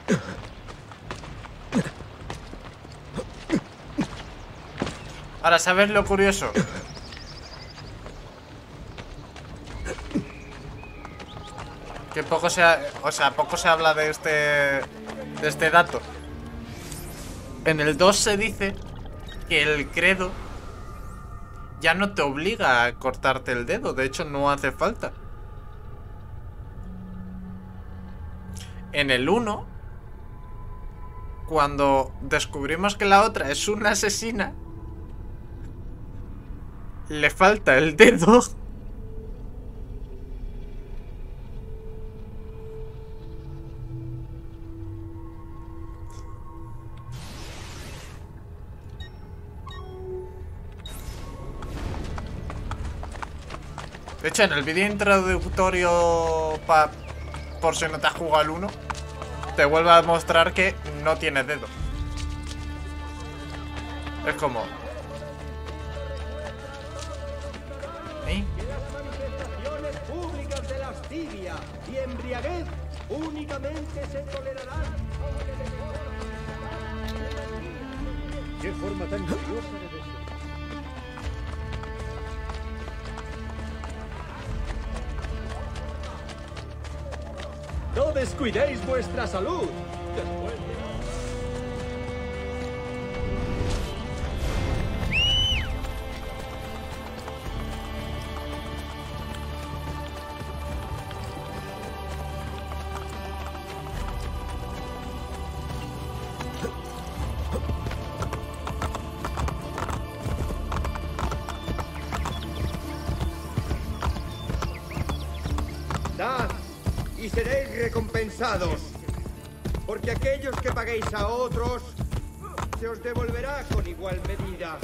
Ahora, ¿sabes lo curioso? Que poco se poco se habla de este dato. En el 2 se dice que el credo ya no te obliga a cortarte el dedo. De hecho, no hace falta. En el 1, cuando descubrimos que la otra es una asesina, le falta el dedo. De hecho, en el vídeo introductorio, por si no te has jugado el 1, te vuelve a mostrar que no tiene dedo. Es como... ¿eh? Las manifestaciones públicas de lascivia y embriaguez únicamente se tolerarán. Qué forma tan curiosa de decir. No descuidéis vuestra salud. Después de... Dad y seréis recompensados, porque aquellos que paguéis a otros se os devolverá con igual medida.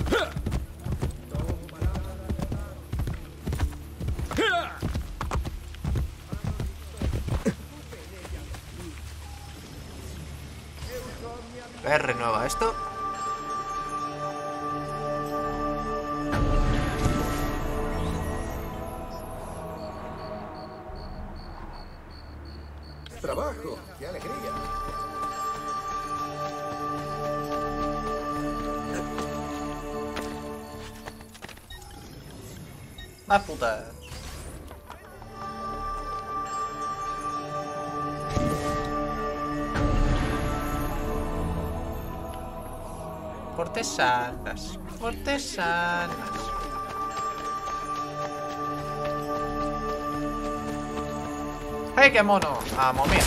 Renueva esto. Trabajo, qué alegría. Más puta. Cortesanas, cortesanas. ¡Hey, qué mono! ¡A momir!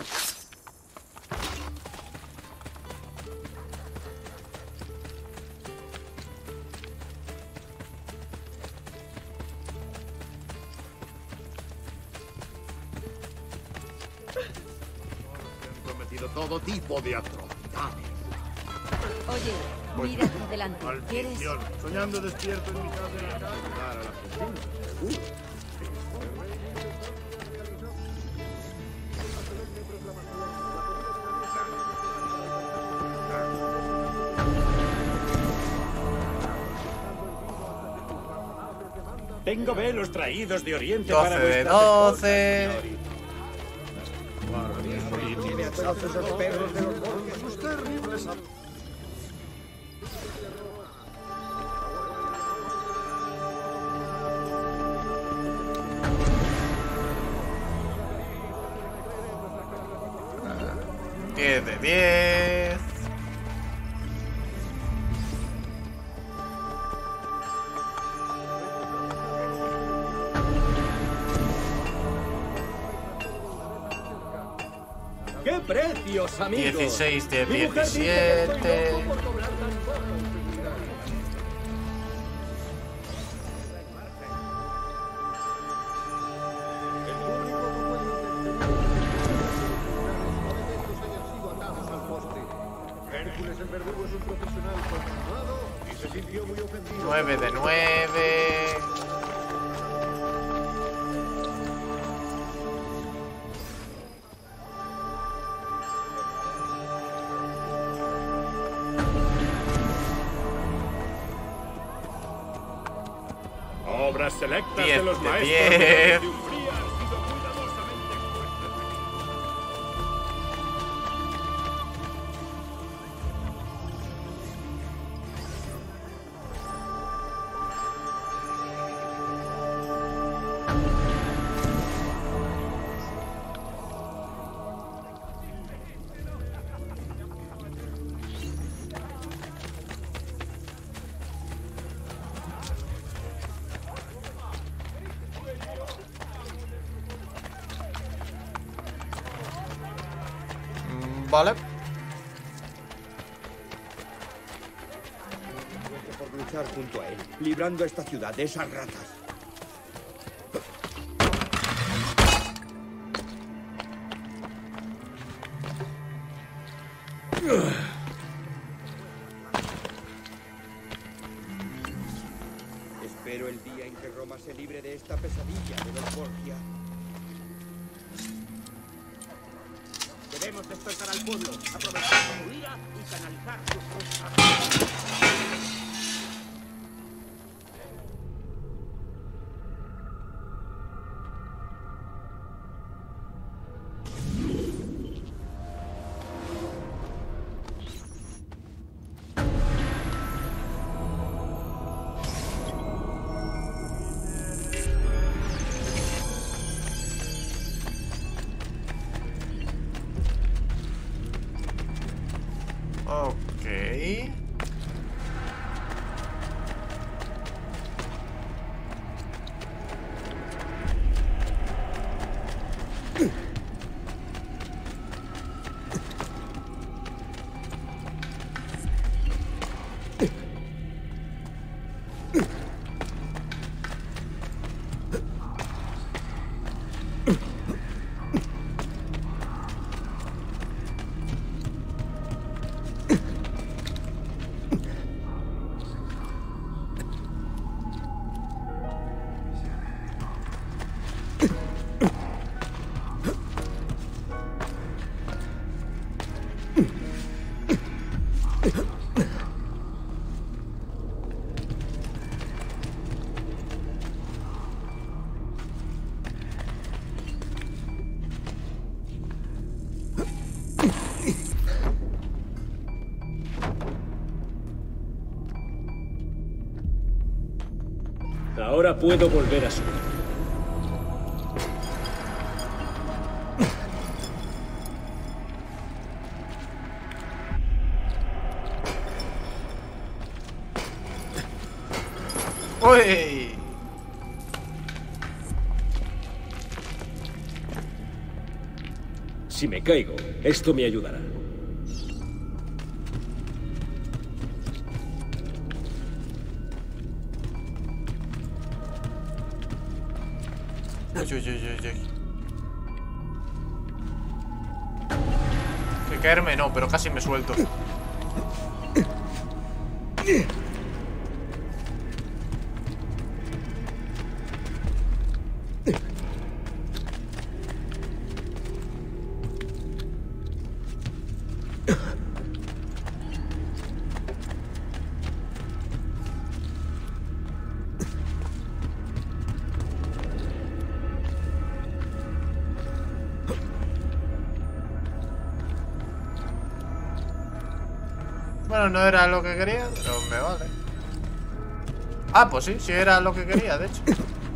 Han cometido todo tipo de atrocidades. Oye, mira hacia adelante. ¿Quieres? Maldición. Soñando despierto en mi casa en la calle. Ayudar a la Argentina, seguro. Tengo velos traídos de Oriente 12 para de vuestras 12. esposas, señorita. Tiene hachazos a los perros de los bosques. Sus terribles... 10 de 10. ¡Qué precios, amigos! 16 de Mi mujer dice que estoy 17. loco por cobrar tan poco. Hércules el verdugo es un profesional consumado y se sintió muy ofendido. 9 de 9. Obras selectas 10 de los de maestros 10. de la Umbría han sido cuidadosamente expuestas. Vale. Por luchar junto a él, librando esta ciudad de esas ratas. Espero el día en que Roma se libre de esta pesadilla de los Borgia. Debemos despertar al pueblo, aprovechar su ira y canalizar sus frustraciones. Ok. Ahora puedo volver a subir. ¡Uy! Si me caigo, esto me ayudará. Uy, uy, uy, uy, uy. Que caerme no, pero casi me suelto. Bueno, no era lo que quería, pero me vale. Ah, pues sí, sí era lo que quería, de hecho.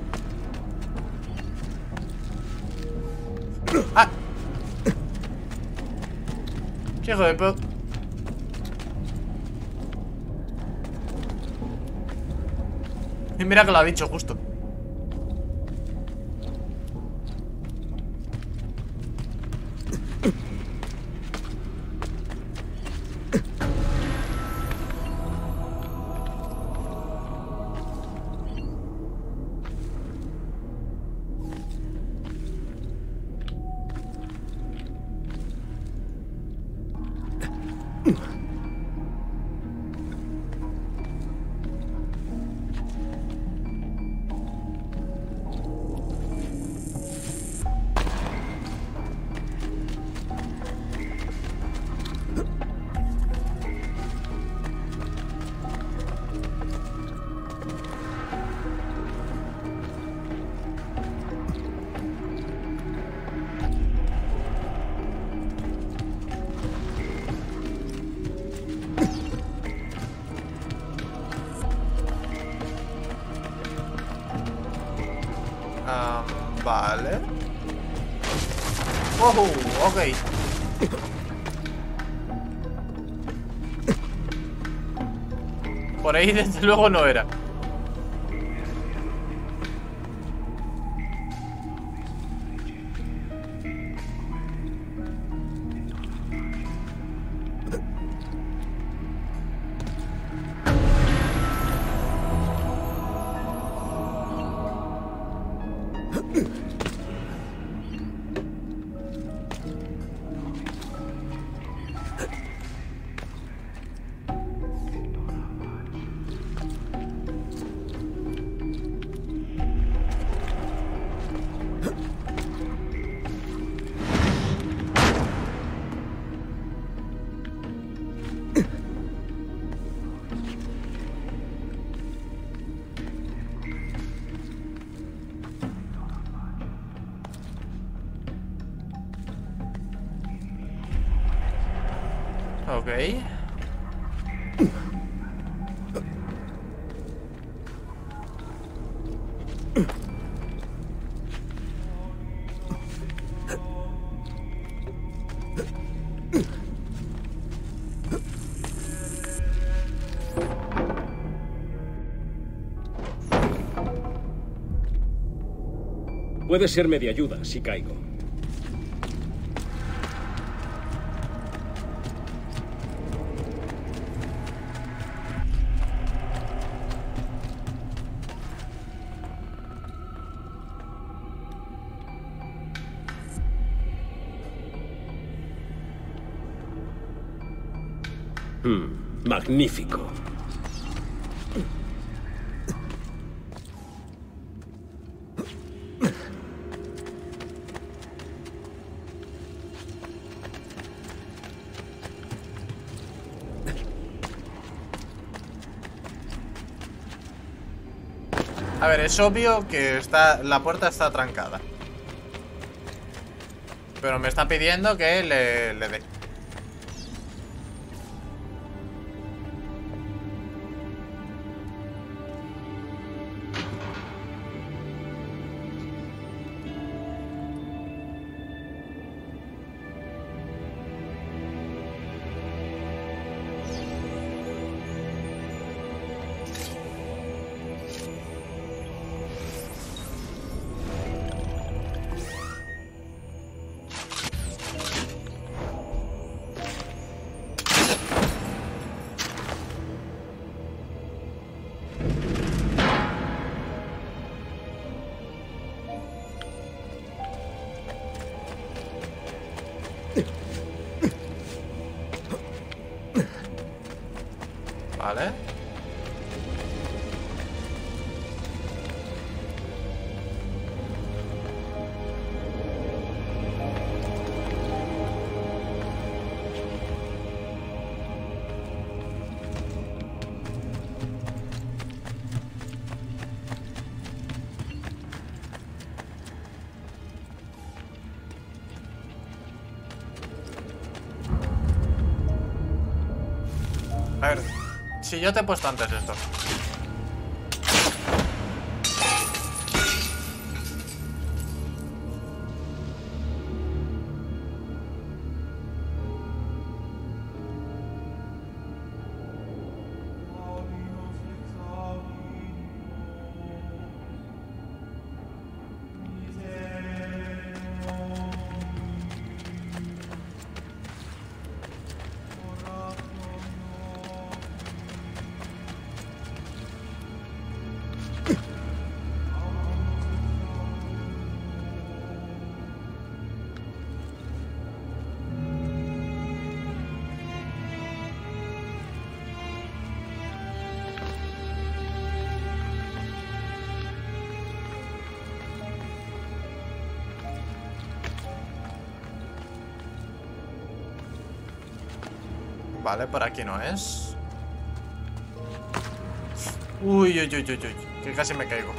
¡Ah! ¡Qué hijo de puta! Y mira que lo ha dicho justo. Vale. ¡Oh! Ok. Por ahí desde luego no era. Ok. Puede serme de ayuda si caigo. Magnífico. A ver, es obvio que la puerta está trancada. Pero me está pidiendo que le dé. Vale. A ver, si yo te he puesto antes esto. Vale, por aquí no es. Uy, uy, uy, uy, uy, que casi me caigo.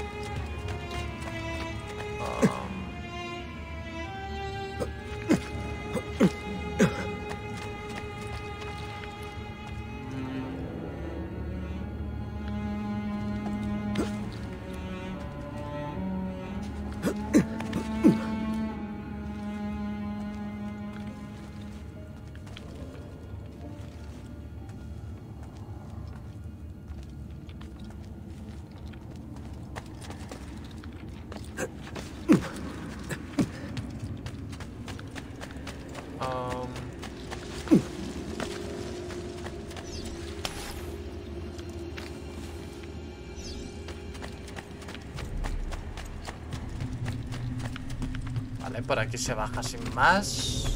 Vale, por aquí se baja sin más.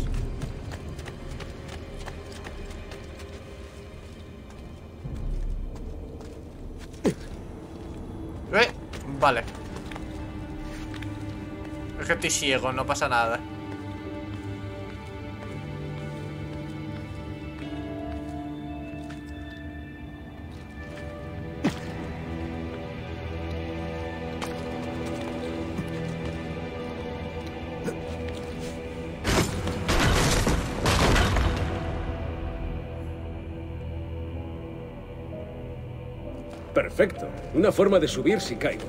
Vale. Es que estoy ciego, no pasa nada. Perfecto. Una forma de subir si caigo.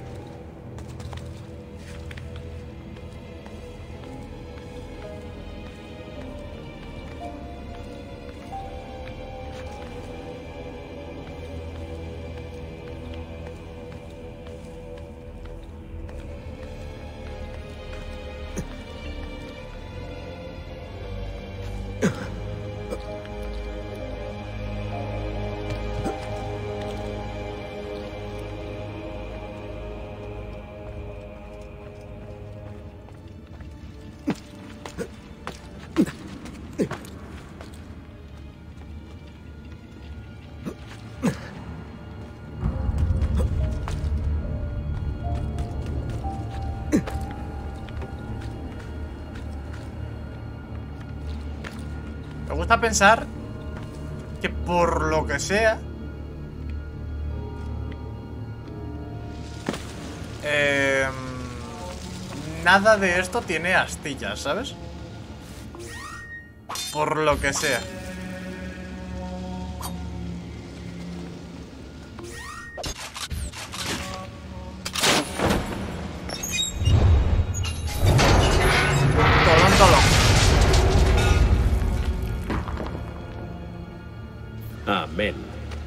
Me gusta pensar que por lo que sea nada de esto tiene astillas, ¿sabes? Por lo que sea. Tolón, tolón. Amén.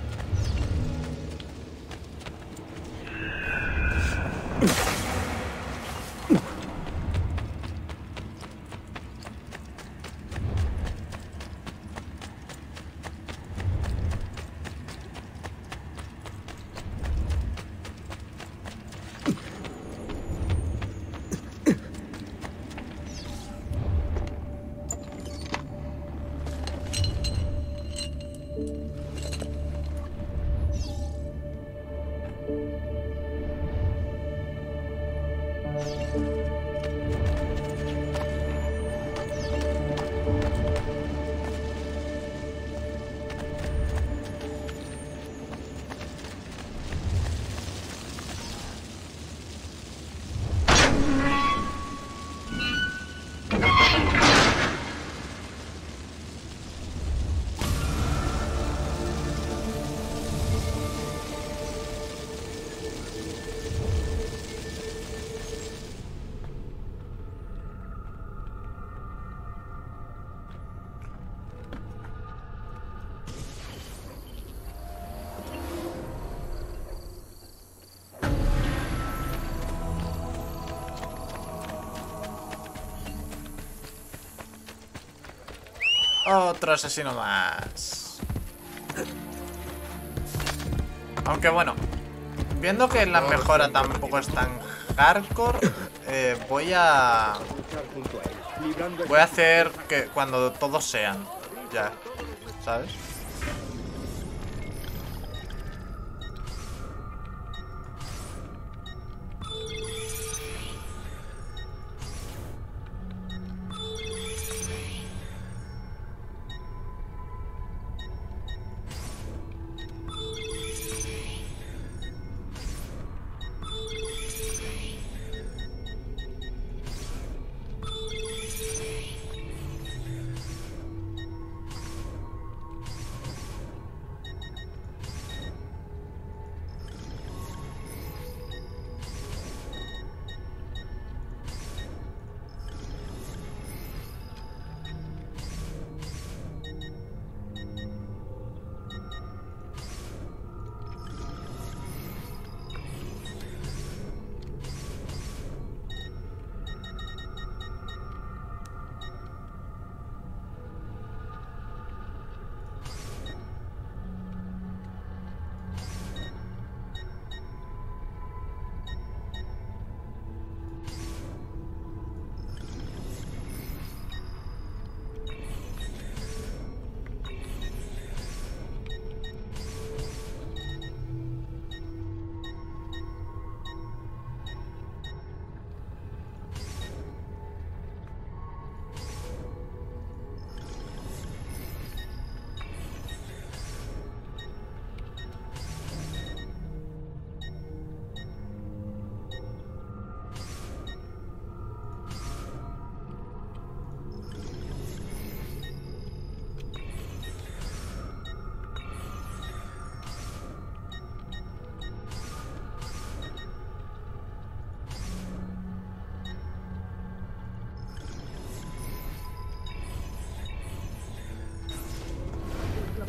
Otro asesino más. Aunque bueno, viendo que la mejora tampoco es tan hardcore, voy a hacer que cuando todos sean ya, ¿sabes?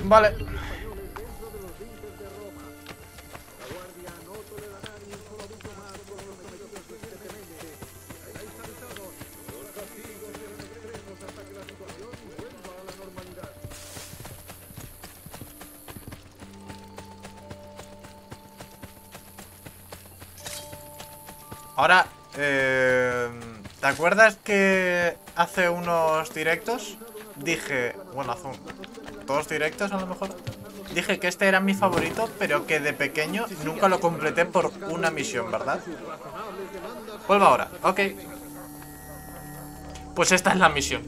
Vale. Ahora, ¿te acuerdas que hace unos directos dije, bueno, hace dos directos a lo mejor, dije que este era mi favorito, pero que de pequeño nunca lo completé por una misión, ¿verdad? Vuelvo ahora, ok. Pues esta es la misión.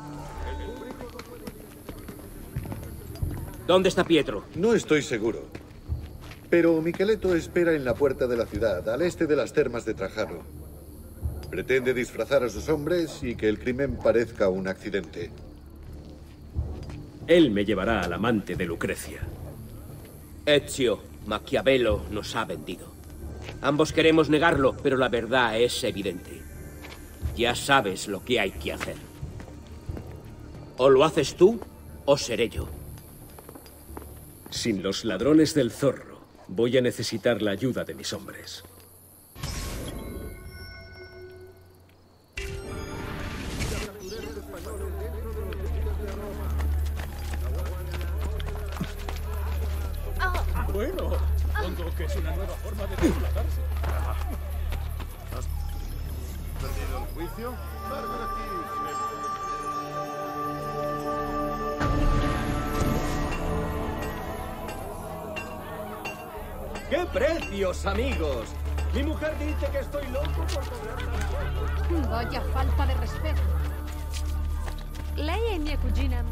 ¿Dónde está Pietro? No estoy seguro. Pero Micheletto espera en la puerta de la ciudad, al este de las termas de Trajano. Pretende disfrazar a sus hombres y que el crimen parezca un accidente. Él me llevará al amante de Lucrecia. Ezio, Maquiavelo nos ha vendido. Ambos queremos negarlo, pero la verdad es evidente. Ya sabes lo que hay que hacer. O lo haces tú, o seré yo. Sin los ladrones del zorro, voy a necesitar la ayuda de mis hombres. Bueno, supongo que es una nueva forma de trasladarse. ¿Has perdido el juicio? Largo de aquí. ¡Qué precios, amigos! Mi mujer dice que estoy loco por cobrar tanto. Vaya falta de respeto. Lei è mia cugina.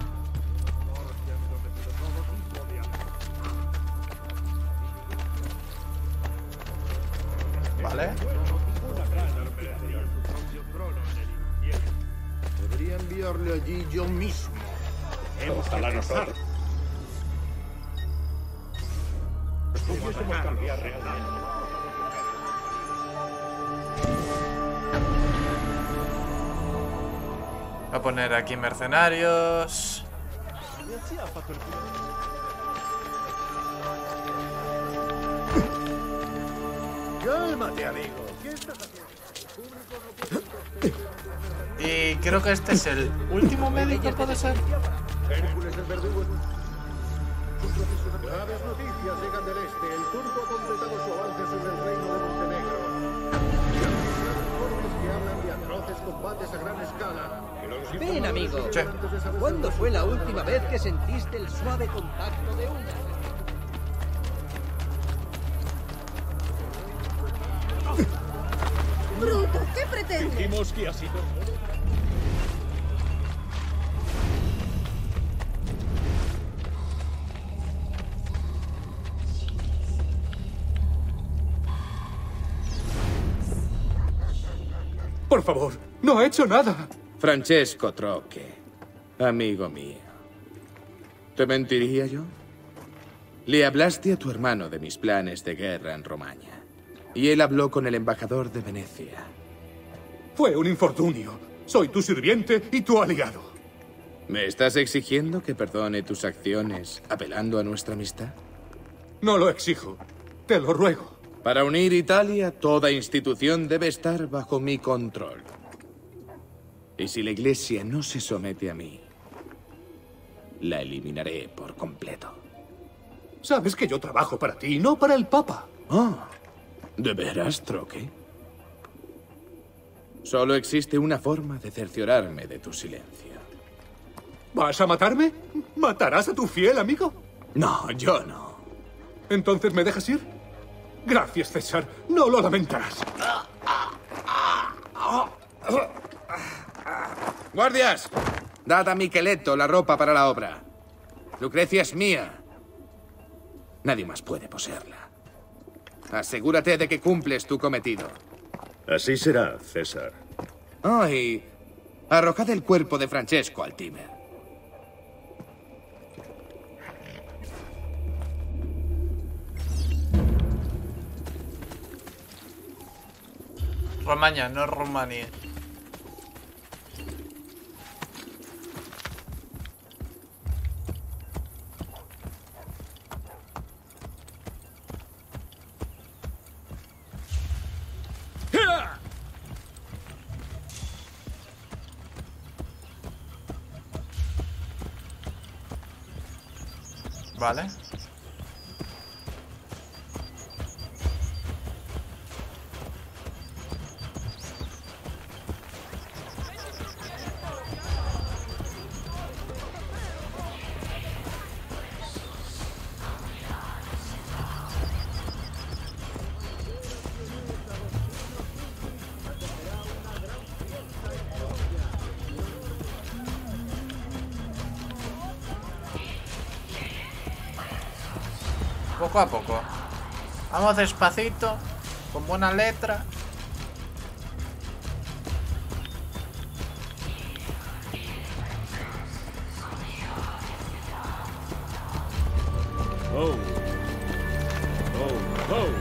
Vale. Podría enviarle allí yo mismo. Ojalá nosotros pudiésemos cambiar realmente. Voy a poner aquí mercenarios. Cálmate, amigo. ¿Qué estás haciendo? Y creo que este es el último médico, ¿puede ser? Hércules el verdugo. Graves noticias llegan del este. El turco ha completado su avance sobre el reino de Montenegro. Se han filtrado informes que hablan de atroces combates a gran escala. Ven, amigo. Sí. ¿Cuándo fue la última vez que sentiste el suave contacto de una? Bruto, ¿qué pretendes? Dijimos que ha sido... Por favor, no ha hecho nada. Francesco Trocche, amigo mío. ¿Te mentiría yo? Le hablaste a tu hermano de mis planes de guerra en Romaña. Y él habló con el embajador de Venecia. Fue un infortunio. Soy tu sirviente y tu aliado. ¿Me estás exigiendo que perdone tus acciones apelando a nuestra amistad? No lo exijo. Te lo ruego. Para unir Italia, toda institución debe estar bajo mi control. Y si la Iglesia no se somete a mí, la eliminaré por completo. Sabes que yo trabajo para ti, no para el Papa. Oh, ¿de veras, Trocche? Solo existe una forma de cerciorarme de tu silencio. ¿Vas a matarme? ¿Matarás a tu fiel amigo? No, yo no. ¿Entonces me dejas ir? Gracias, César. No lo lamentarás. ¡Guardias! Dad a Micheletto la ropa para la obra. Lucrecia es mía. Nadie más puede poseerla. Asegúrate de que cumples tu cometido. Así será, César. Oh, y arrojad el cuerpo de Francesco al Tíber. Romaña, no Rumanía. Vale. Poco a poco. Vamos despacito, con buena letra. Oh. Oh, oh.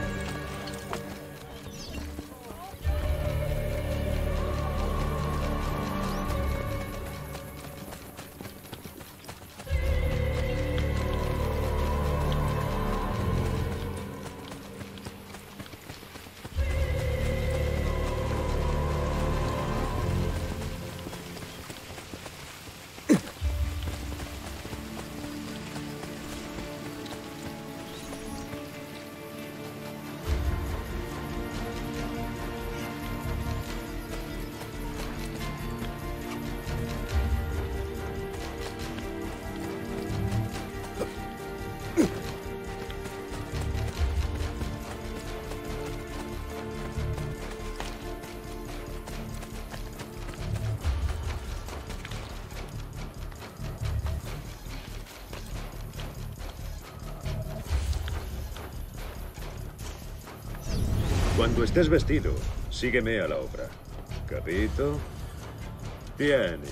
Cuando estés vestido, sígueme a la obra. ¿Capito? Tiene.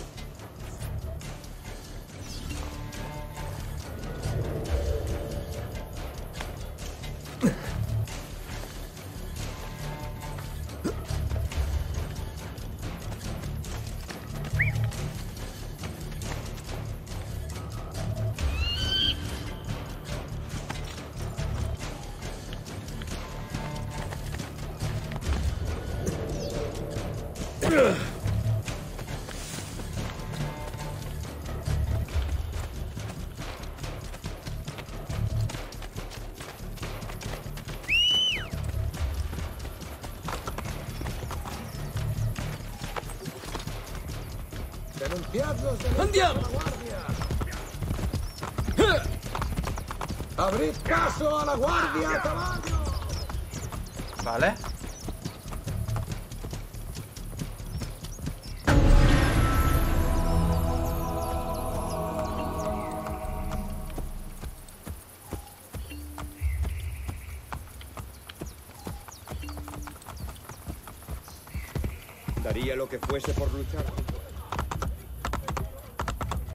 ¡Denunciadlos! ¡Andiamo! ¡Abrid caso a la guardia a caballo! Vale. Daría lo que fuese por luchar.